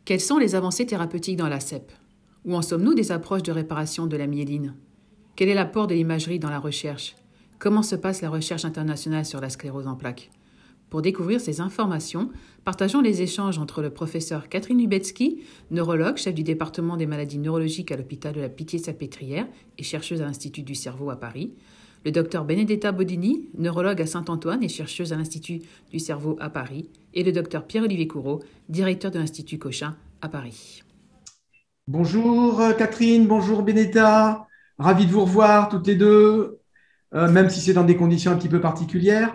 Quelles sont les avancées thérapeutiques dans la CEP? Où en sommes-nous des approches de réparation de la myéline? Quel est l'apport de l'imagerie dans la recherche? Comment se passe la recherche internationale sur la sclérose en plaques? Pour découvrir ces informations, partageons les échanges entre le professeur Catherine Lubetsky, neurologue, chef du département des maladies neurologiques à l'hôpital de la Pitié-Salpêtrière et chercheuse à l'Institut du cerveau à Paris, le docteur Benedetta Bodini, neurologue à Saint-Antoine et chercheuse à l'Institut du cerveau à Paris, et le docteur Pierre-Olivier Courreau, directeur de l'Institut Cochin à Paris. Bonjour Catherine, bonjour Benetta, ravi de vous revoir toutes les deux, même si c'est dans des conditions un petit peu particulières.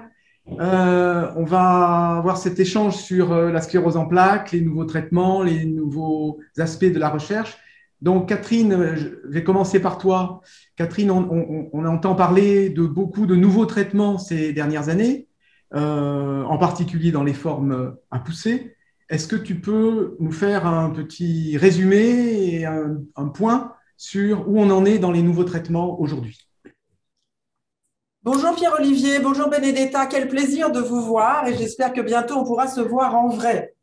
On va avoir cet échange sur la sclérose en plaques, les nouveaux traitements, les nouveaux aspects de la recherche. Donc Catherine, je vais commencer par toi. Catherine, on entend parler de beaucoup de nouveaux traitements ces dernières années, en particulier dans les formes à pousser. Est-ce que tu peux nous faire un petit résumé et un point sur où on en est dans les nouveaux traitements aujourd'hui? Bonjour Pierre-Olivier, bonjour Benedetta, quel plaisir de vous voir et j'espère que bientôt on pourra se voir en vrai.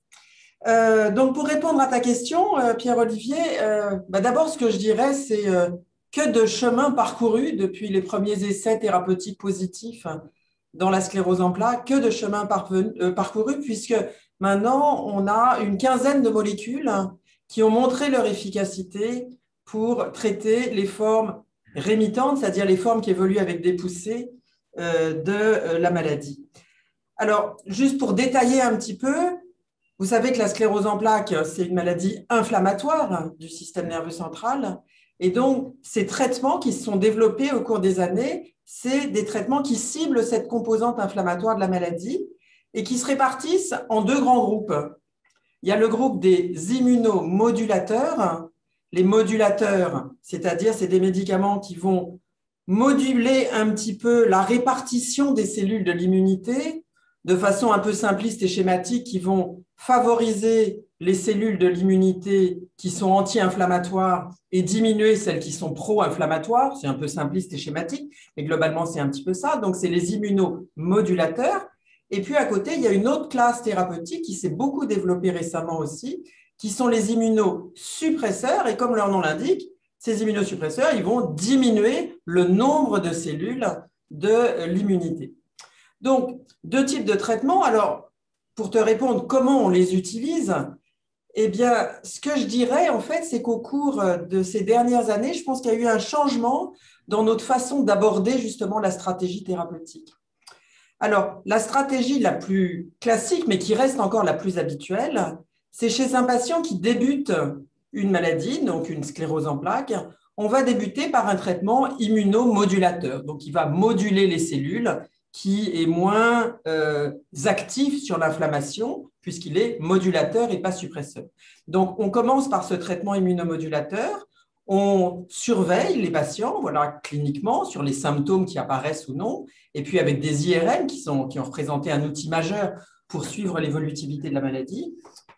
Donc pour répondre à ta question, Pierre-Olivier, d'abord ce que je dirais c'est que de chemin parcouru depuis les premiers essais thérapeutiques positifs dans la sclérose en plaques, que de chemin parcouru puisque maintenant on a une quinzaine de molécules qui ont montré leur efficacité pour traiter les formes rémittentes, c'est-à-dire les formes qui évoluent avec des poussées de la maladie. Alors, juste pour détailler un petit peu, vous savez que la sclérose en plaques, c'est une maladie inflammatoire du système nerveux central. Et donc, ces traitements qui se sont développés au cours des années, c'est des traitements qui ciblent cette composante inflammatoire de la maladie et qui se répartissent en deux grands groupes. Il y a le groupe des immunomodulateurs. Les modulateurs, c'est-à-dire c'est des médicaments qui vont moduler un petit peu la répartition des cellules de l'immunité de façon un peu simpliste et schématique, qui vont favoriser les cellules de l'immunité qui sont anti-inflammatoires et diminuer celles qui sont pro-inflammatoires. C'est un peu simpliste et schématique, mais globalement, c'est un petit peu ça. Donc, c'est les immunomodulateurs. Et puis, à côté, il y a une autre classe thérapeutique qui s'est beaucoup développée récemment aussi, qui sont les immunosuppresseurs. Et comme leur nom l'indique, ces immunosuppresseurs, ils vont diminuer le nombre de cellules de l'immunité. Donc, deux types de traitements. Alors, pour te répondre, comment on les utilise? Eh bien, ce que je dirais, en fait, c'est qu'au cours de ces dernières années, je pense qu'il y a eu un changement dans notre façon d'aborder justement la stratégie thérapeutique. Alors, la stratégie la plus classique, mais qui reste encore la plus habituelle, c'est chez un patient qui débute une maladie, donc une sclérose en plaques, on va débuter par un traitement immunomodulateur. Donc, il va moduler les cellules, qui est moins actif sur l'inflammation, puisqu'il est modulateur et pas suppresseur. Donc, on commence par ce traitement immunomodulateur. On surveille les patients, voilà, cliniquement, sur les symptômes qui apparaissent ou non, et puis avec des IRM qui ont représenté un outil majeur pour suivre l'évolutivité de la maladie.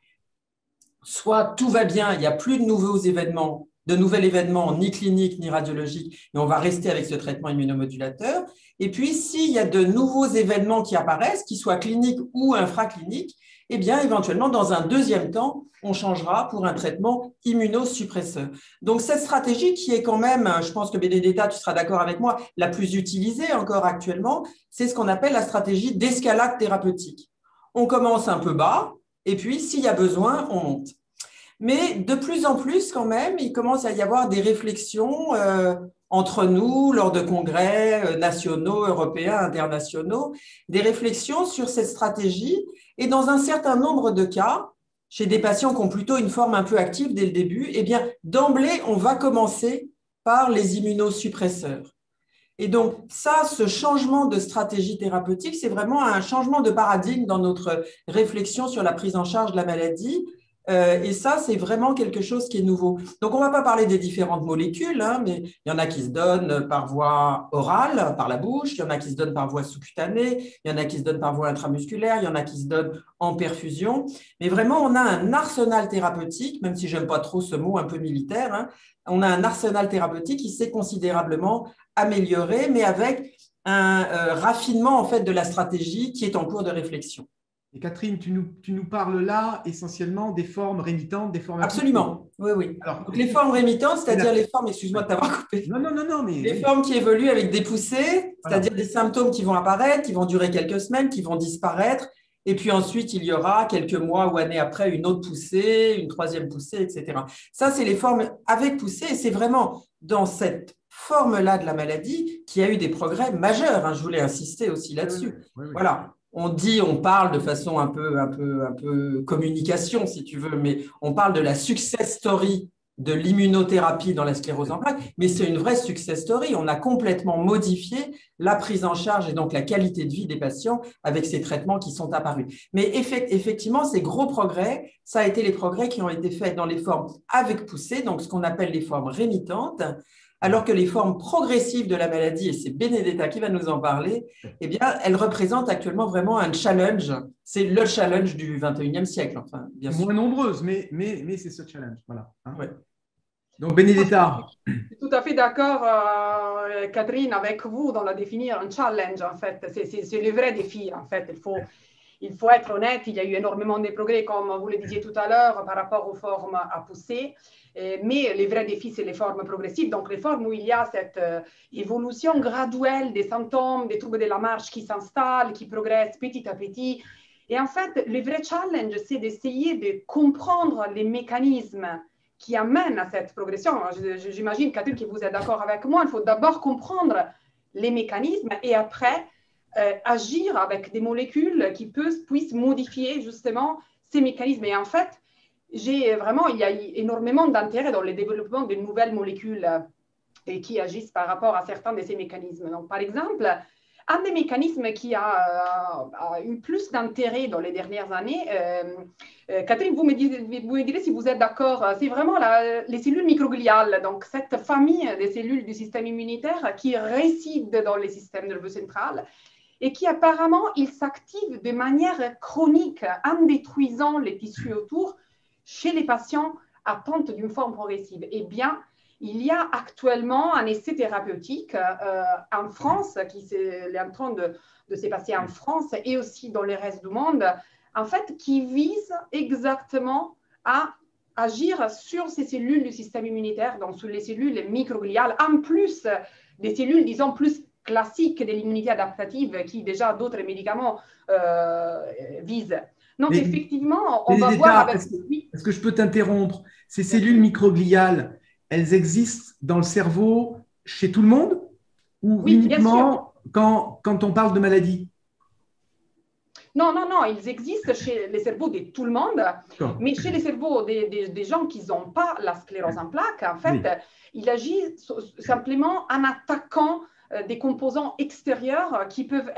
Soit tout va bien, il n'y a plus de nouveaux événements, ni cliniques ni radiologiques, et on va rester avec ce traitement immunomodulateur. Et puis, s'il y a de nouveaux événements qui apparaissent, qu'ils soient cliniques ou infracliniques, eh bien, éventuellement, dans un deuxième temps, on changera pour un traitement immunosuppresseur. Donc, cette stratégie qui est quand même, je pense que Benedetta, tu seras d'accord avec moi, la plus utilisée encore actuellement, c'est ce qu'on appelle la stratégie d'escalade thérapeutique. On commence un peu bas, et puis, s'il y a besoin, on monte. Mais de plus en plus, quand même, il commence à y avoir des réflexions entre nous, lors de congrès nationaux, européens, internationaux, des réflexions sur cette stratégie. Et dans un certain nombre de cas, chez des patients qui ont plutôt une forme un peu active dès le début, eh bien, d'emblée, on va commencer par les immunosuppresseurs. Et donc, ça, ce changement de stratégie thérapeutique, c'est vraiment un changement de paradigme dans notre réflexion sur la prise en charge de la maladie. Et ça, c'est vraiment quelque chose qui est nouveau. Donc, on ne va pas parler des différentes molécules, hein, mais il y en a qui se donnent par voie orale, par la bouche, il y en a qui se donnent par voie sous-cutanée, il y en a qui se donnent par voie intramusculaire, il y en a qui se donnent en perfusion. Mais vraiment, on a un arsenal thérapeutique, même si je n'aime pas trop ce mot un peu militaire, hein, on a un arsenal thérapeutique qui s'est considérablement amélioré, mais avec un raffinement en fait, de la stratégie qui est en cours de réflexion. Et Catherine, tu nous parles là essentiellement des formes rémittantes, des formes… Absolument, oui, oui. Alors, Donc, les formes rémittantes, c'est-à-dire les formes, excuse-moi de t'avoir coupé, non, mais… les formes qui évoluent avec des poussées, Voilà. c'est-à-dire des symptômes qui vont apparaître, qui vont durer quelques semaines, qui vont disparaître, et puis ensuite, il y aura quelques mois ou années après une autre poussée, une troisième poussée, etc. Ça, c'est les formes avec poussée, et c'est vraiment dans cette forme-là de la maladie qu'il y a eu des progrès majeurs, hein. Je voulais insister aussi là-dessus. Oui. Voilà. On parle de façon un peu communication, si tu veux, mais on parle de la success story de l'immunothérapie dans la sclérose en plaques, mais c'est une vraie success story. On a complètement modifié la prise en charge et donc la qualité de vie des patients avec ces traitements qui sont apparus. Mais effectivement, ces gros progrès, ça a été les progrès qui ont été faits dans les formes avec poussée, donc ce qu'on appelle les formes rémittantes, alors que les formes progressives de la maladie, et c'est Benedetta qui va nous en parler, eh bien, elles représentent actuellement vraiment un challenge. C'est le challenge du 21e siècle, enfin, bien sûr. Moins nombreuses, mais c'est ce challenge. Voilà. Hein. Ouais. Donc, Benedetta. Je suis tout à fait d'accord, Catherine, avec vous dans la définir un challenge, en fait. C'est le vrai défi, en fait. Il faut être honnête, il y a eu énormément de progrès, comme vous le disiez tout à l'heure, par rapport aux formes à pousser. Mais les vrais défis, c'est les formes progressives. Donc, les formes où il y a cette évolution graduelle des symptômes, des troubles de la marche qui s'installent, qui progressent petit à petit. Et en fait, le vrai challenge, c'est d'essayer de comprendre les mécanismes qui amènent à cette progression. J'imagine, Catherine, que vous êtes d'accord avec moi. Il faut d'abord comprendre les mécanismes et après agir avec des molécules qui puissent modifier justement ces mécanismes. Et en fait, il y a énormément d'intérêt dans le développement de nouvelles molécules et qui agissent par rapport à certains de ces mécanismes. Donc, par exemple, un des mécanismes qui a eu plus d'intérêt dans les dernières années, Catherine, vous me direz si vous êtes d'accord, c'est vraiment les cellules microgliales, donc cette famille des cellules du système immunitaire qui résident dans le système nerveux central et qui apparemment, ils s'activent de manière chronique en détruisant les tissus autour chez les patients atteints d'une forme progressive. Eh bien, il y a actuellement un essai thérapeutique en France qui est en train de se passer en France et aussi dans le reste du monde, en fait, qui vise exactement à agir sur ces cellules du système immunitaire, donc sur les cellules microgliales, en plus des cellules, disons, plus classiques de l'immunité adaptative qui déjà d'autres médicaments visent. Donc, Mais, effectivement, on va voir avec… Est-ce que je peux t'interrompre? Ces cellules microgliales, elles existent dans le cerveau chez tout le monde ou uniquement quand on parle de maladie? Non, ils existent chez les cerveaux de tout le monde, mais chez les cerveaux des gens qui n'ont pas la sclérose en plaques, en fait, il agit simplement en attaquant des composants extérieurs qui peuvent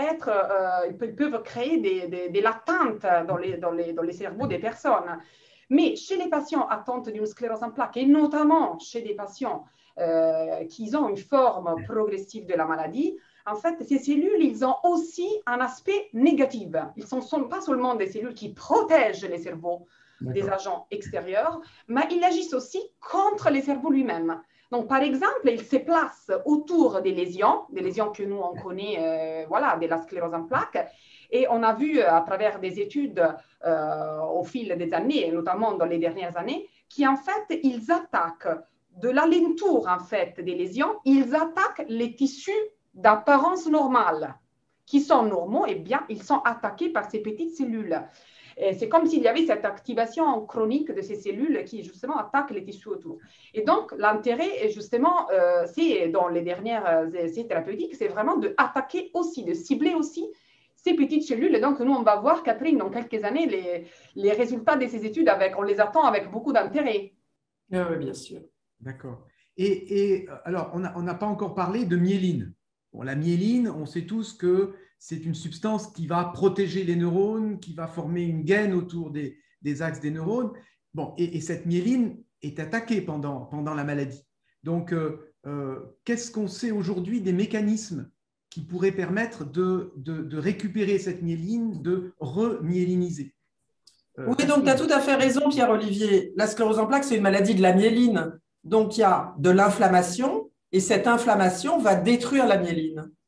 créer des latentes dans les cerveaux des personnes. Mais chez les patients atteints d'une sclérose en plaques, et notamment chez des patients qui ont une forme progressive de la maladie, en fait, ces cellules, ils ont aussi un aspect négatif. Ils ne sont pas seulement des cellules qui protègent les cerveaux des agents extérieurs, mais ils agissent aussi contre les cerveaux lui-même. Donc, par exemple, ils se placent autour des lésions que nous, on connaît, de la sclérose en plaques. Et on a vu à travers des études au fil des années, notamment dans les dernières années, qu'en fait, ils attaquent de l'alentour en fait, des lésions, ils attaquent les tissus d'apparence normale, qui sont normaux, et bien, ils sont attaqués par ces petites cellules. C'est comme s'il y avait cette activation chronique de ces cellules qui, justement, attaquent les tissus autour. Et donc, l'intérêt, justement, c'est dans les dernières essais thérapeutiques, c'est vraiment d'attaquer aussi, de cibler aussi ces petites cellules. Et donc, nous, on va voir, Catherine, dans quelques années, les résultats de ces études, on les attend avec beaucoup d'intérêt. Oui, bien sûr. D'accord. Et alors, on n'a pas encore parlé de myéline. Bon, la myéline, on sait tous que c'est une substance qui va protéger les neurones, qui va former une gaine autour des axes des neurones. Bon, et cette myéline est attaquée pendant la maladie. Donc, qu'est-ce qu'on sait aujourd'hui des mécanismes qui pourraient permettre de récupérer cette myéline, de remyéliniser? Oui, donc tu as tout à fait raison, Pierre-Olivier. La sclérose en plaques, c'est une maladie de la myéline. Donc, il y a de l'inflammation et cette inflammation va détruire la myéline.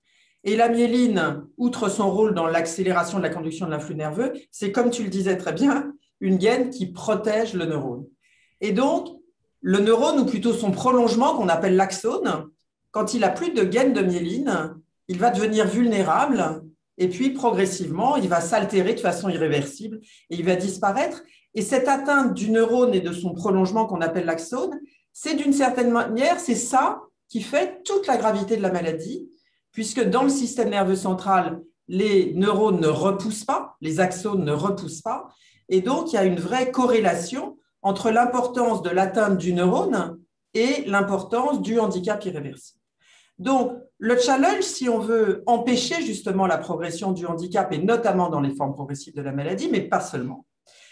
Et la myéline, outre son rôle dans l'accélération de la conduction de l'influx nerveux, c'est, comme tu le disais très bien, une gaine qui protège le neurone. Et donc, le neurone, ou plutôt son prolongement, qu'on appelle l'axone, quand il n'a plus de gaine de myéline, il va devenir vulnérable et puis progressivement, il va s'altérer de façon irréversible et il va disparaître. Et cette atteinte du neurone et de son prolongement qu'on appelle l'axone, c'est d'une certaine manière, c'est ça qui fait toute la gravité de la maladie, puisque dans le système nerveux central, les neurones ne repoussent pas, les axones ne repoussent pas, et donc il y a une vraie corrélation entre l'importance de l'atteinte du neurone et l'importance du handicap irréversible. Donc, le challenge, si on veut empêcher justement la progression du handicap, et notamment dans les formes progressives de la maladie, mais pas seulement,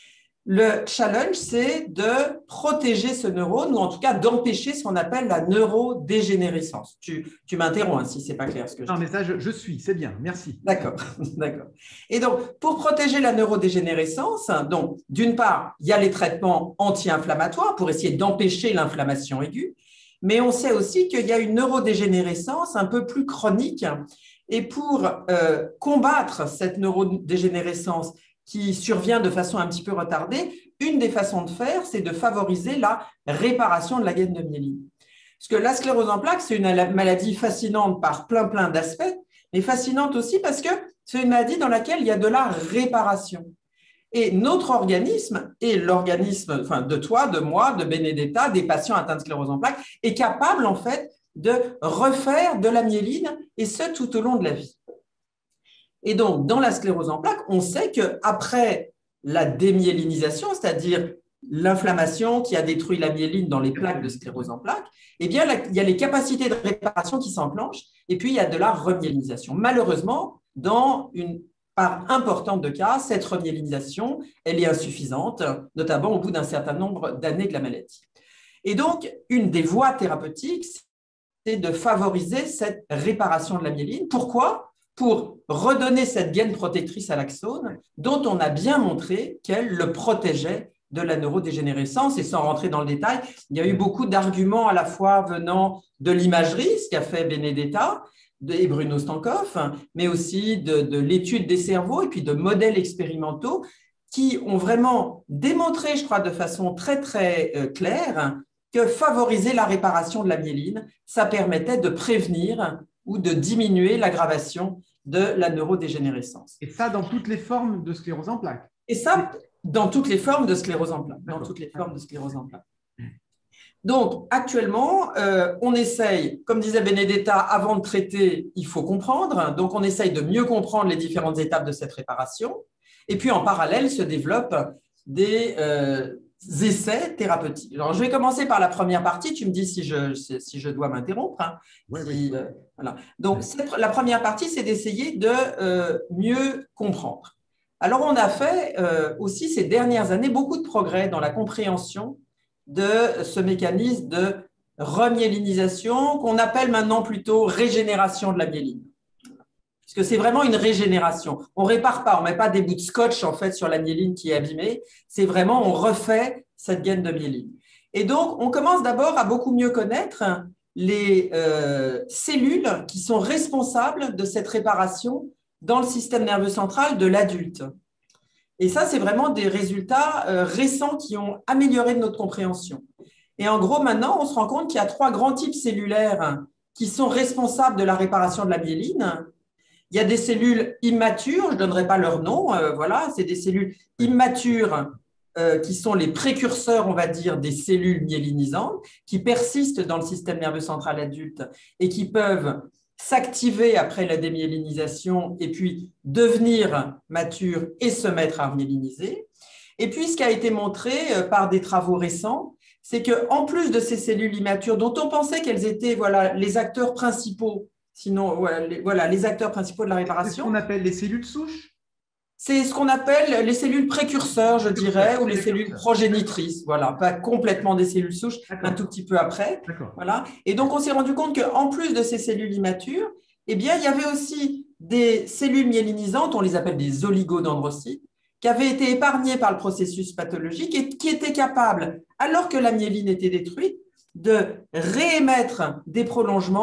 le challenge, c'est de protéger ce neurone, ou en tout cas d'empêcher ce qu'on appelle la neurodégénérescence. Tu m'interromps hein, si ce n'est pas clair ce que je dis. Non, mais ça, je suis, c'est bien, merci. D'accord, d'accord. Et donc, pour protéger la neurodégénérescence, donc, d'une part, il y a les traitements anti-inflammatoires pour essayer d'empêcher l'inflammation aiguë, mais on sait aussi qu'il y a une neurodégénérescence un peu plus chronique. Et pour combattre cette neurodégénérescence qui survient de façon un petit peu retardée, une des façons de faire, c'est de favoriser la réparation de la gaine de myéline. Parce que la sclérose en plaques, c'est une maladie fascinante par plein d'aspects, mais fascinante aussi parce que c'est une maladie dans laquelle il y a de la réparation. Et notre organisme, et l'organisme enfin, de toi, de moi, de Benedetta, des patients atteints de sclérose en plaques, est capable en fait de refaire de la myéline, et ce tout au long de la vie. Et donc, dans la sclérose en plaques, on sait qu'après la démyélinisation, c'est-à-dire l'inflammation qui a détruit la myéline dans les plaques de sclérose en plaques, eh bien, il y a les capacités de réparation qui s'enclenchent, et puis il y a de la remyélinisation. Malheureusement, dans une part importante de cas, cette remyélinisation, elle est insuffisante, notamment au bout d'un certain nombre d'années de la maladie. Et donc, une des voies thérapeutiques, c'est de favoriser cette réparation de la myéline. Pourquoi ? Pour redonner cette gaine protectrice à l'axone, dont on a bien montré qu'elle le protégeait de la neurodégénérescence. Et sans rentrer dans le détail, il y a eu beaucoup d'arguments à la fois venant de l'imagerie, ce qu'a fait Benedetta et Bruno Stankoff, mais aussi de l'étude des cerveaux et puis de modèles expérimentaux qui ont vraiment démontré, je crois, de façon très claire, que favoriser la réparation de la myéline, ça permettait de prévenir ou de diminuer l'aggravation de la neurodégénérescence. Et ça, dans toutes les formes de sclérose en plaques. Et ça, dans toutes les formes de sclérose en plaques. Dans toutes les formes de sclérose en plaques. Donc, actuellement, on essaye, comme disait Benedetta, avant de traiter, il faut comprendre. Donc, on essaye de mieux comprendre les différentes étapes de cette réparation. Et puis, en parallèle, se développent des essais thérapeutiques. Alors, je vais commencer par la première partie. Tu me dis si je dois m'interrompre. Hein. Oui. Voilà. Donc, la première partie, c'est d'essayer de mieux comprendre. Alors, on a fait aussi ces dernières années beaucoup de progrès dans la compréhension de ce mécanisme de remyélinisation qu'on appelle maintenant plutôt régénération de la myéline. Parce que c'est vraiment une régénération. On ne répare pas, on ne met pas des bouts de scotch en fait sur la myéline qui est abîmée. C'est vraiment, on refait cette gaine de myéline. Et donc, on commence d'abord à beaucoup mieux connaître les cellules qui sont responsables de cette réparation dans le système nerveux central de l'adulte. Et ça, c'est vraiment des résultats récents qui ont amélioré notre compréhension. Et en gros, maintenant, on se rend compte qu'il y a 3 grands types cellulaires qui sont responsables de la réparation de la myéline. Il y a des cellules immatures, je ne donnerai pas leur nom, voilà, c'est des cellules immatures qui sont les précurseurs, on va dire, des cellules myélinisantes, qui persistent dans le système nerveux central adulte et qui peuvent s'activer après la démyélinisation et puis devenir matures et se mettre à myéliniser. Et puis, ce qui a été montré par des travaux récents, c'est qu'en plus de ces cellules immatures, dont on pensait qu'elles étaient les acteurs principaux, sinon, les acteurs principaux de la réparation. C'est ce qu'on appelle les cellules souches? C'est ce qu'on appelle les cellules précurseurs, je dirais, ou les cellules progénitrices. Voilà, pas complètement des cellules souches, un tout petit peu après. Voilà. Et donc, on s'est rendu compte qu'en plus de ces cellules immatures, eh bien, il y avait aussi des cellules myélinisantes, on les appelle des oligodendrocytes, qui avaient été épargnées par le processus pathologique et qui étaient capables, alors que la myéline était détruite, de réémettre des prolongements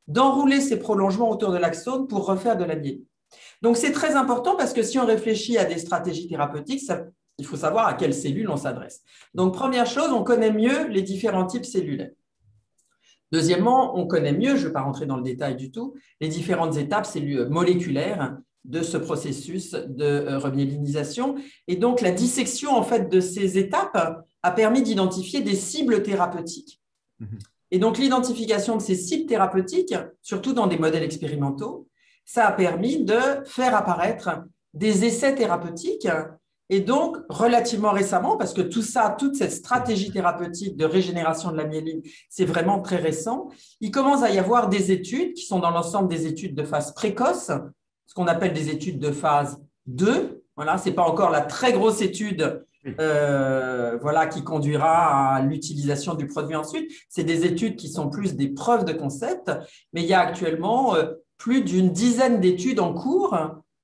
d'enrouler ces prolongements autour de l'axone pour refaire de la myéline. Donc, c'est très important parce que si on réfléchit à des stratégies thérapeutiques, il faut savoir à quelles cellules on s'adresse. Donc, première chose, on connaît mieux les différents types cellulaires. Deuxièmement, on connaît mieux, je ne vais pas rentrer dans le détail du tout, les différentes étapes moléculaires de ce processus de remyélinisation. Et donc, la dissection en fait, de ces étapes a permis d'identifier des cibles thérapeutiques. Et donc, l'identification de ces cibles thérapeutiques, surtout dans des modèles expérimentaux, ça a permis de faire apparaître des essais thérapeutiques. Et donc, relativement récemment, parce que tout ça, toute cette stratégie thérapeutique de régénération de la myéline, c'est vraiment très récent, il commence à y avoir des études qui sont dans l'ensemble des études de phase précoce, ce qu'on appelle des études de phase 2. Voilà, ce n'est pas encore la très grosse étude voilà, qui conduira à l'utilisation du produit ensuite. C'est des études qui sont plus des preuves de concept, mais il y a actuellement plus d'une dizaine d'études en cours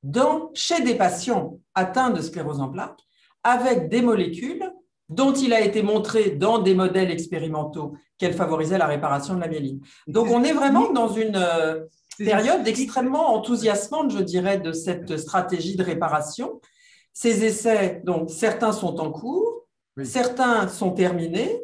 chez des patients atteints de sclérose en plaques avec des molécules dont il a été montré dans des modèles expérimentaux qu'elles favorisaient la réparation de la myéline. Donc, on est vraiment dans une période extrêmement enthousiasmante, je dirais, de cette stratégie de réparation. Ces essais, donc, certains sont en cours, certains sont terminés.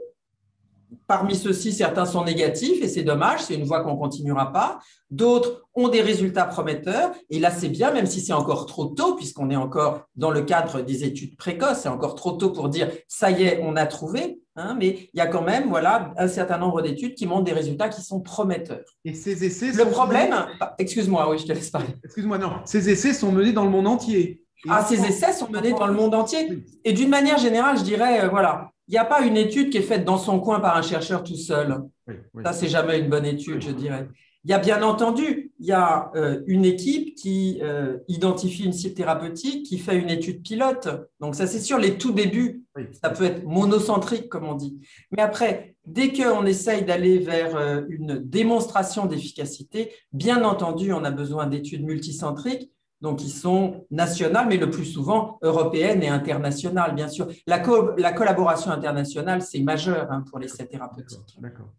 Parmi ceux-ci, certains sont négatifs et c'est dommage, c'est une voie qu'on ne continuera pas. D'autres ont des résultats prometteurs et là, c'est bien, même si c'est encore trop tôt, puisqu'on est encore dans le cadre des études précoces, c'est encore trop tôt pour dire « ça y est, on a trouvé hein, », mais il y a quand même voilà, un certain nombre d'études qui montrent des résultats qui sont prometteurs. Et ces essais Le problème… Excuse-moi, oui, je te laisse parler. Excuse-moi, non. Ces essais sont menés dans le monde entier. Ces essais sont menés dans le monde entier. Et d'une manière générale, je dirais, voilà… Il n'y a pas une étude qui est faite dans son coin par un chercheur tout seul. Ça, c'est jamais une bonne étude, je dirais. Il y a bien entendu, il y a une équipe qui identifie une cible thérapeutique, qui fait une étude pilote. Donc, ça, c'est sûr, les tout débuts, ça peut être monocentrique, comme on dit. Mais après, dès qu'on essaye d'aller vers une démonstration d'efficacité, bien entendu, on a besoin d'études multicentriques. Donc, qui sont nationales, mais le plus souvent européennes et internationales, bien sûr. La collaboration internationale, c'est majeur hein, pour les essais thérapeutiques. D'accord.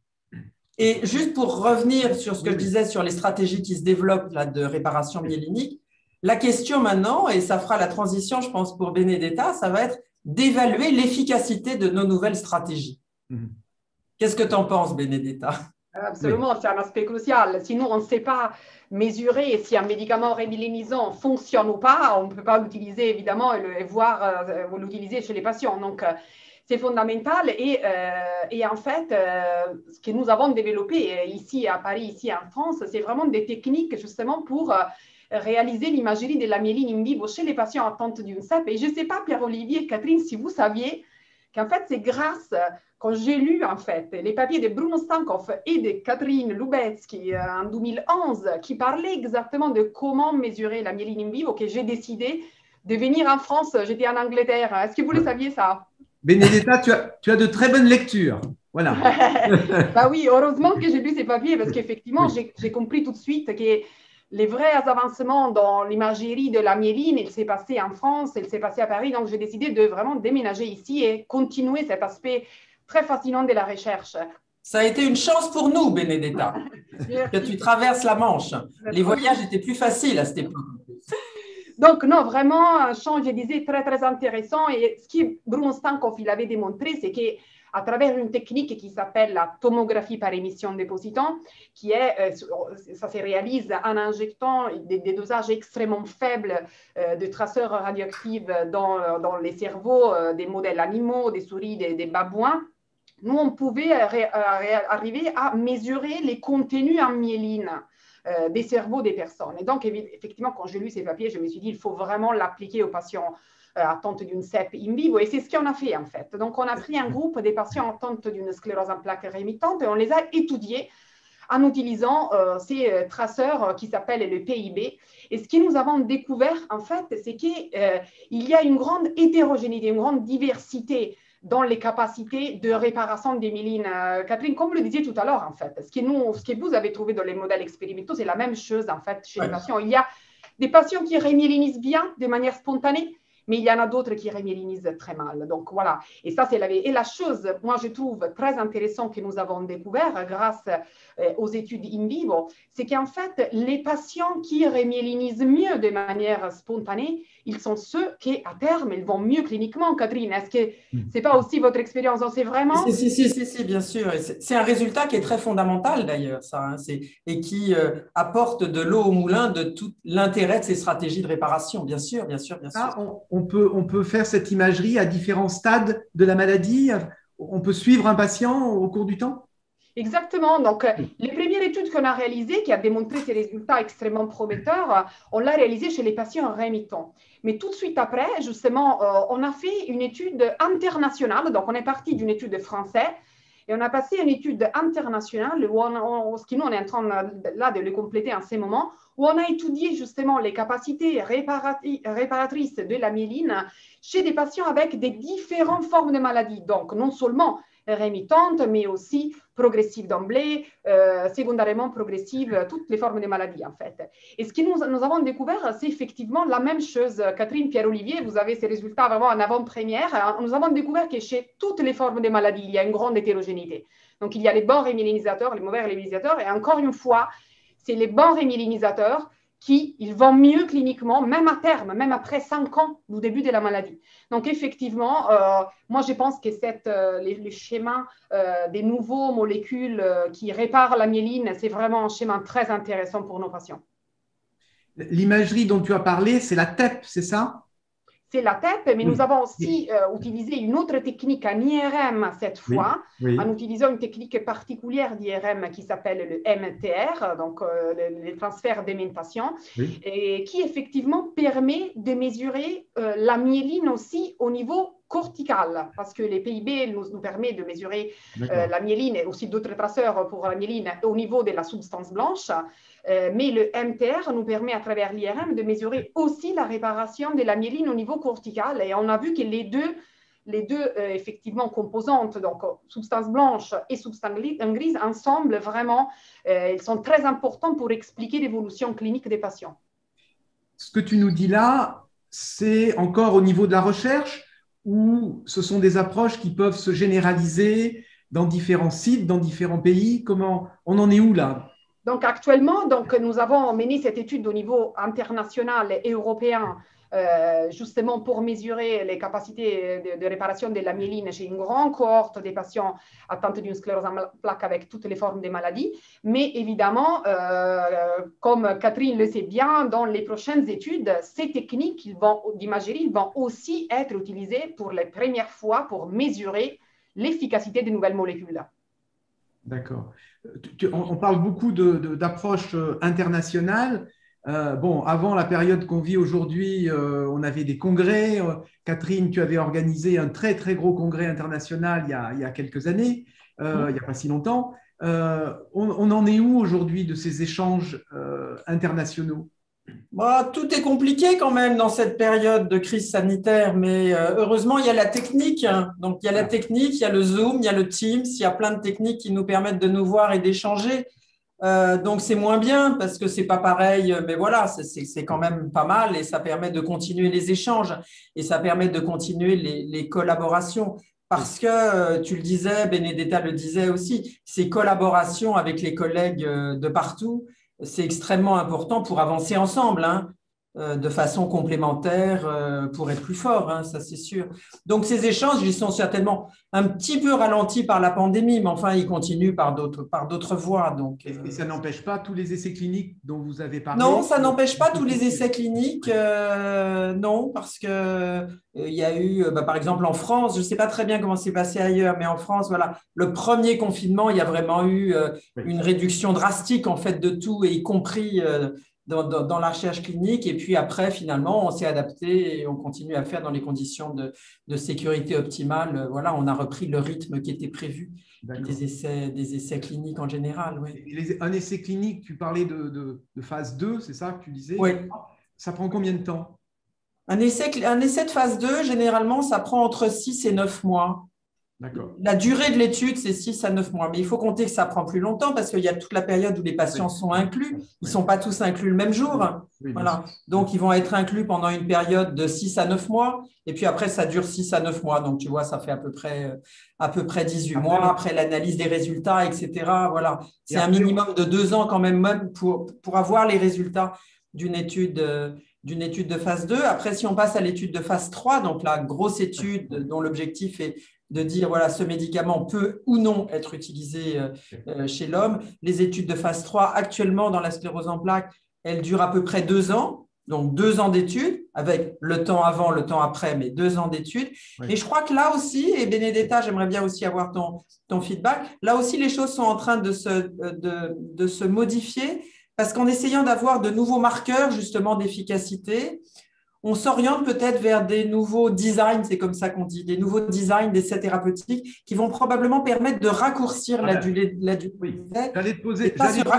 Et juste pour revenir sur ce que je disais sur les stratégies qui se développent là, de réparation myélinique, la question maintenant, et ça fera la transition, je pense, pour Benedetta, ça va être d'évaluer l'efficacité de nos nouvelles stratégies. Qu'est-ce que tu en penses, Benedetta? Absolument, c'est un aspect crucial. Sinon, on ne sait pas mesurer si un médicament remyélinisant fonctionne ou pas. On ne peut pas l'utiliser, évidemment, et voir l'utiliser chez les patients. Donc, c'est fondamental. Et en fait, ce que nous avons développé ici à Paris, ici en France, c'est vraiment des techniques justement pour réaliser l'imagerie de la myéline in vivo chez les patients atteints d'une CEP. Et je ne sais pas, Pierre-Olivier et Catherine, si vous saviez qu'en fait, c'est grâce, quand j'ai lu en fait les papiers de Bruno Stankoff et de Catherine Lubetsky en 2011, qui parlaient exactement de comment mesurer la myéline in vivo, que j'ai décidé de venir en France. J'étais en Angleterre. Est-ce que vous le saviez ça? Benedetta, tu as de très bonnes lectures. Voilà. Bah oui, heureusement que j'ai lu ces papiers parce qu'effectivement, j'ai compris tout de suite que les vrais avancements dans l'imagerie de la myéline, il s'est passé en France, il s'est passé à Paris. Donc, j'ai décidé de vraiment déménager ici et continuer cet aspect très fascinant de la recherche. Ça a été une chance pour nous, Benedetta, que tu traverses la Manche. Les voyages étaient plus faciles à cette époque. Donc, non, vraiment, un champ, je disais, très, très intéressant. Et ce que Bruno Stankoff, il avait démontré, c'est qu'à travers une technique qui s'appelle la tomographie par émission dépositant, qui est, ça se réalise en injectant des dosages extrêmement faibles de traceurs radioactifs dans les cerveaux des modèles animaux, des souris, des babouins, nous, on pouvait arriver à mesurer les contenus en myéline des cerveaux des personnes. Et donc, effectivement, quand j'ai lu ces papiers, je me suis dit, il faut vraiment l'appliquer aux patients atteints d'une CEP in vivo. Et c'est ce qu'on a fait, en fait. Donc, on a pris un groupe des patients atteints d'une sclérose en plaques rémittantes et on les a étudiés en utilisant ces traceurs qui s'appellent le PIB. Et ce que nous avons découvert, en fait, c'est qu'il y a une grande hétérogénéité, une grande diversité dans les capacités de réparation des myélines. Catherine, comme le disiez tout à l'heure, en fait, ce que vous avez trouvé dans les modèles expérimentaux, c'est la même chose, en fait, chez les patients. Il y a des patients qui remyélinisent bien de manière spontanée, mais il y en a d'autres qui remyélinisent très mal. Donc voilà, et ça c'est la chose, moi je trouve très intéressant que nous avons découvert grâce aux études in vivo, c'est qu'en fait les patients qui remyélinisent mieux de manière spontanée, ils sont ceux qui à terme ils vont mieux cliniquement. Catherine, est-ce que c'est pas aussi votre expérience? C'est vraiment… Si, bien sûr. C'est un résultat qui est très fondamental d'ailleurs, ça, hein, et qui apporte de l'eau au moulin de tout l'intérêt de ces stratégies de réparation, bien sûr, bien sûr, bien sûr. Ah, on peut faire cette imagerie à différents stades de la maladie. On peut suivre un patient au cours du temps. Exactement. Donc, les premières études qu'on a réalisées, qui a démontré ces résultats extrêmement prometteurs, on l'a réalisé chez les patients rémitants. Mais tout de suite après, justement, on a fait une étude internationale. Donc, on est parti d'une étude française et on a passé une étude internationale ce qui nous, on est en train là, de le compléter en ce moment, où on a étudié justement les capacités réparatrices de la myéline chez des patients avec des différentes formes de maladies. Donc, non seulement rémittantes, mais aussi progressives d'emblée, secondairement progressives, toutes les formes de maladies en fait. Et ce que nous avons découvert, c'est effectivement la même chose. Catherine, Pierre-Olivier, vous avez ces résultats vraiment en avant-première. Nous avons découvert que chez toutes les formes de maladies, il y a une grande hétérogénéité. Donc, il y a les bons remyélinisateurs, les mauvais remyélinisateurs, et encore une fois, c'est les bons remyélinisateurs ils vont mieux cliniquement, même à terme, même après 5 ans du début de la maladie. Donc, effectivement, moi, je pense que les schémas des nouveaux molécules qui réparent la myéline, c'est vraiment un schéma très intéressant pour nos patients. L'imagerie dont tu as parlé, c'est la TEP, c'est ça? C'est la TEP, mais nous avons aussi utilisé une autre technique en IRM cette fois, en utilisant une technique particulière d'IRM qui s'appelle le MTR, donc le transfert d'aimantation, et qui effectivement permet de mesurer la myéline aussi au niveau cortical, parce que les PIB nous permet de mesurer la myéline et aussi d'autres traceurs pour la myéline au niveau de la substance blanche. Mais le MTR nous permet à travers l'IRM de mesurer aussi la réparation de la myéline au niveau cortical. Et on a vu que les deux effectivement composantes, donc substance blanche et substance grise, ensemble, vraiment, ils sont très importants pour expliquer l'évolution clinique des patients. Ce que tu nous dis là, c'est encore au niveau de la recherche ou ce sont des approches qui peuvent se généraliser dans différents sites, dans différents pays? Comment on en est où là? Donc actuellement, nous avons mené cette étude au niveau international et européen, justement pour mesurer les capacités de réparation de la myéline chez une grande cohorte des patients atteints d'une sclérose en plaques avec toutes les formes de maladies. Mais évidemment, comme Catherine le sait bien, dans les prochaines études, ces techniques d'imagerie vont aussi être utilisées pour la première fois pour mesurer l'efficacité des nouvelles molécules. D'accord. On parle beaucoup d'approches internationales. Bon, avant la période qu'on vit aujourd'hui, on avait des congrès. Catherine, tu avais organisé un très, très gros congrès international il y a quelques années, il n'y a pas si longtemps. On en est où aujourd'hui de ces échanges internationaux? Tout est compliqué quand même dans cette période de crise sanitaire, mais heureusement, il y a la technique. Donc, il y a la technique, il y a le Zoom, il y a le Teams, il y a plein de techniques qui nous permettent de nous voir et d'échanger. Donc, c'est moins bien parce que c'est pas pareil, mais voilà, c'est quand même pas mal et ça permet de continuer les échanges et ça permet de continuer les collaborations. Parce que, tu le disais, Benedetta le disait aussi, ces collaborations avec les collègues de partout, c'est extrêmement important pour avancer ensemble, hein, de façon complémentaire pour être plus fort, hein, ça c'est sûr. Donc ces échanges, ils sont certainement un petit peu ralentis par la pandémie, mais enfin ils continuent par d'autres voies. Donc, et ça n'empêche pas tous les essais cliniques dont vous avez parlé? Non, ça n'empêche pas tous les essais cliniques, non, parce que il y a eu, par exemple en France, je ne sais pas très bien comment c'est passé ailleurs, mais en France, voilà, le premier confinement, il y a vraiment eu une réduction drastique en fait de tout, et y compris dans la recherche clinique. Et puis après, finalement, on s'est adapté et on continue à faire dans les conditions de sécurité optimale. Voilà, on a repris le rythme qui était prévu des essais cliniques en général. Oui. Un essai clinique, tu parlais de phase 2, c'est ça que tu disais? Oui. Ça prend combien de temps? Un essai de phase 2, généralement, ça prend entre 6 et 9 mois. D'accord. La durée de l'étude, c'est 6 à 9 mois. Mais il faut compter que ça prend plus longtemps parce qu'il y a toute la période où les patients sont inclus. Ils ne sont pas tous inclus le même jour. Oui, Voilà. Donc, ils vont être inclus pendant une période de 6 à 9 mois. Et puis après, ça dure 6 à 9 mois. Donc, tu vois, ça fait à peu près 18 mois après l'analyse des résultats, etc. Voilà. C'est un minimum de 2 ans quand même pour avoir les résultats d'une étude de phase 2. Après, si on passe à l'étude de phase 3, donc la grosse étude dont l'objectif est de dire, voilà, ce médicament peut ou non être utilisé chez l'homme. Les études de phase 3, actuellement, dans la sclérose en plaques, elles durent à peu près 2 ans. Donc, 2 ans d'études, avec le temps avant, le temps après, mais 2 ans d'études. Oui. Et je crois que là aussi, et Benedetta, j'aimerais bien aussi avoir ton feedback, là aussi, les choses sont en train de se modifier parce qu'en essayant d'avoir de nouveaux marqueurs, justement, d'efficacité, on s'oriente peut-être vers des nouveaux designs, c'est comme ça qu'on dit, des nouveaux designs d'essais thérapeutiques qui vont probablement permettre de raccourcir la durée des essais. J'allais te poser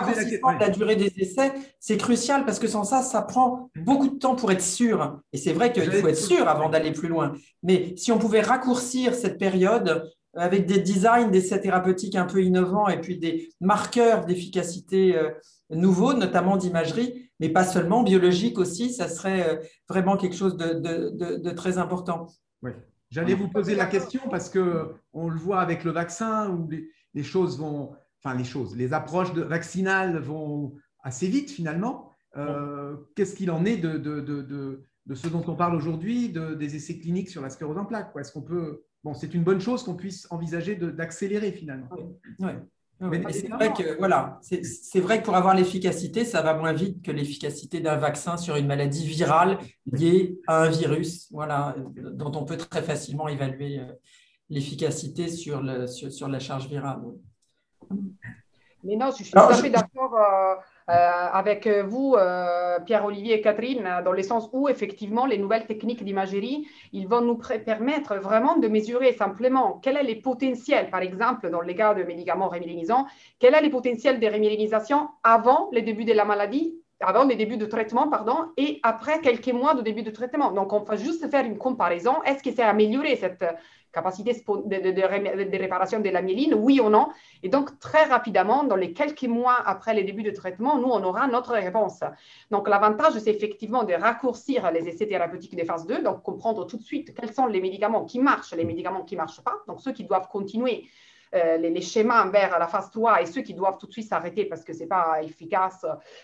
la durée des essais, c'est crucial parce que sans ça, ça prend beaucoup de temps pour être sûr. Et c'est vrai qu'il faut être sûr avant d'aller plus loin. Mais si on pouvait raccourcir cette période avec des designs d'essais thérapeutiques un peu innovants et puis des marqueurs d'efficacité nouveaux, notamment d'imagerie, mais pas seulement, biologique aussi, ça serait vraiment quelque chose de très important. Oui. J'allais vous poser la question parce qu'on le voit avec le vaccin où les choses vont, enfin les approches vaccinales vont assez vite finalement. Qu'est-ce qu'il en est de ce dont on parle aujourd'hui, des essais cliniques sur la sclérose en plaques? Est-ce qu'on peut… Bon, c'est une bonne chose qu'on puisse envisager d'accélérer finalement. Oui. C'est vrai que voilà, c'est vrai que pour avoir l'efficacité, ça va moins vite que l'efficacité d'un vaccin sur une maladie virale liée à un virus, voilà, dont on peut très facilement évaluer l'efficacité sur la charge virale. Mais non, je suis tout à fait d'accord avec vous, Pierre-Olivier et Catherine, dans le sens où, effectivement, les nouvelles techniques d'imagerie, ils vont nous permettre vraiment de mesurer simplement quel est le potentiel, par exemple, dans les cas de médicaments rémyélinisants, quel est le potentiel de rémyélinisation avant le début de la maladie, avant le début de traitement, pardon, et après quelques mois de début de traitement. Donc, on va juste faire une comparaison. Est-ce que c'est amélioré cette capacité de réparation de la myéline, oui ou non? Et donc, très rapidement, dans les quelques mois après le début de traitement, nous, on aura notre réponse. Donc, l'avantage, c'est effectivement de raccourcir les essais thérapeutiques des phases 2, donc comprendre tout de suite quels sont les médicaments qui marchent, les médicaments qui ne marchent pas, donc ceux qui doivent continuer les schémas vers la phase 3 et ceux qui doivent tout de suite s'arrêter parce que ce n'est pas efficace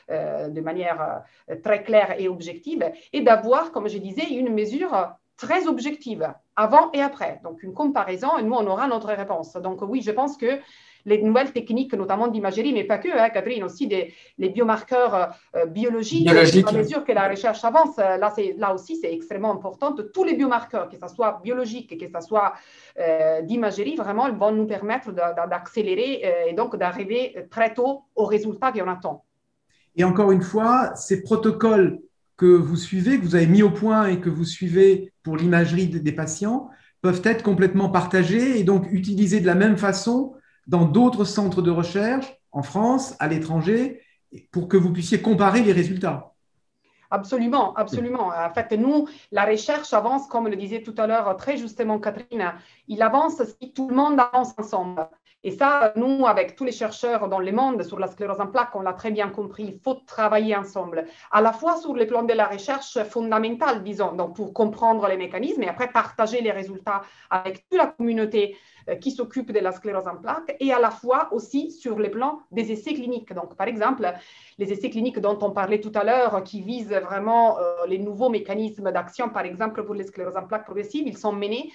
de manière très claire et objective, et d'avoir, comme je disais, une mesure très objective, avant et après. Donc, une comparaison, et nous, on aura notre réponse. Donc, oui, je pense que les nouvelles techniques, notamment d'imagerie, mais pas que, Catherine, aussi les biomarqueurs biologiques, à mesure que la recherche avance, là aussi, c'est extrêmement important. Tous les biomarqueurs, que ce soit biologique, que ce soit d'imagerie, vraiment, ils vont nous permettre d'accélérer et donc d'arriver très tôt au résultat qu'on attend. Et encore une fois, ces protocoles que vous suivez, que vous avez mis au point et que vous suivez pour l'imagerie des patients, peuvent être complètement partagés et donc utilisés de la même façon dans d'autres centres de recherche, en France, à l'étranger, pour que vous puissiez comparer les résultats. Absolument, absolument. En fait, nous, la recherche avance, comme le disait tout à l'heure très justement Catherine, il avance si tout le monde avance ensemble. Et ça, nous, avec tous les chercheurs dans le monde sur la sclérose en plaques, on l'a très bien compris, il faut travailler ensemble, à la fois sur le plan de la recherche fondamentale, disons, donc pour comprendre les mécanismes et après partager les résultats avec toute la communauté qui s'occupe de la sclérose en plaques, et à la fois aussi sur le plan des essais cliniques. Donc, par exemple, les essais cliniques dont on parlait tout à l'heure, qui visent vraiment les nouveaux mécanismes d'action, par exemple pour les scléroses en plaques progressives, ils sont menés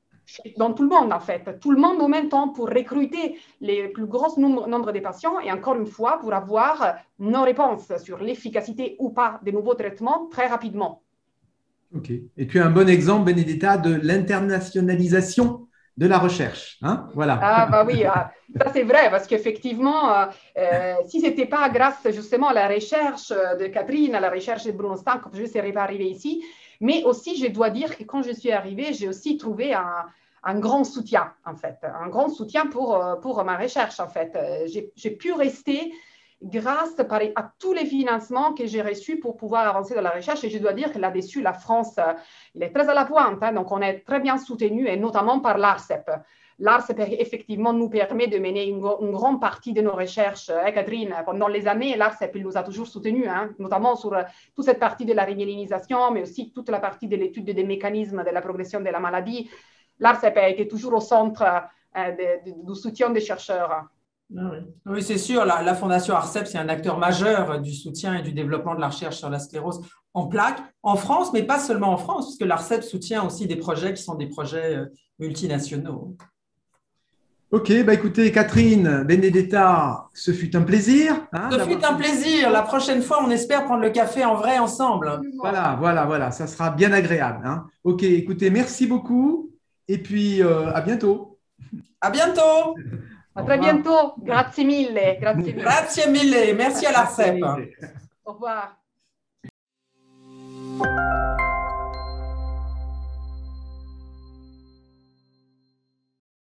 dans tout le monde, en fait. Tout le monde en même temps pour recruter les plus gros nombres de patients et encore une fois pour avoir nos réponses sur l'efficacité ou pas des nouveaux traitements très rapidement. OK. Et tu as un bon exemple, Benedetta, de l'internationalisation de la recherche. Hein, voilà. Ah, bah oui, ça c'est vrai, parce qu'effectivement, si ce n'était pas grâce justement à la recherche de Catherine, à la recherche de Bruno Stankoff, je ne serais pas arrivée ici. Mais aussi, je dois dire que quand je suis arrivée, j'ai aussi trouvé un grand soutien, en fait. Un grand soutien pour ma recherche, en fait. J'ai pu rester grâce à tous les financements que j'ai reçus pour pouvoir avancer dans la recherche. Et je dois dire que là-dessus, la France, il est très à la pointe. Hein, donc, on est très bien soutenu, et notamment par l'ARCEP. l'ARCEP effectivement nous permet de mener une grande partie de nos recherches. Catherine, pendant les années, l'ARCEP nous a toujours soutenus, hein, notamment sur toute cette partie de la régélinisation, mais aussi toute la partie de l'étude des mécanismes de la progression de la maladie. L'ARCEP a été toujours au centre du soutien des chercheurs. Ah oui, oui c'est sûr. La Fondation ARCEP, c'est un acteur majeur du soutien et du développement de la recherche sur la sclérose en plaques en France, mais pas seulement en France, puisque l'ARCEP soutient aussi des projets qui sont des projets multinationaux. Ok, bah écoutez, Catherine, Benedetta, ce fut un plaisir. Hein, ce fut un plaisir. La prochaine fois, on espère prendre le café en vrai ensemble. Voilà, ça sera bien agréable. Hein. Ok, écoutez, merci beaucoup et puis à bientôt. À bientôt. A très bientôt. Grazie mille. Grazie mille. Merci à l'ARCEP. Au revoir.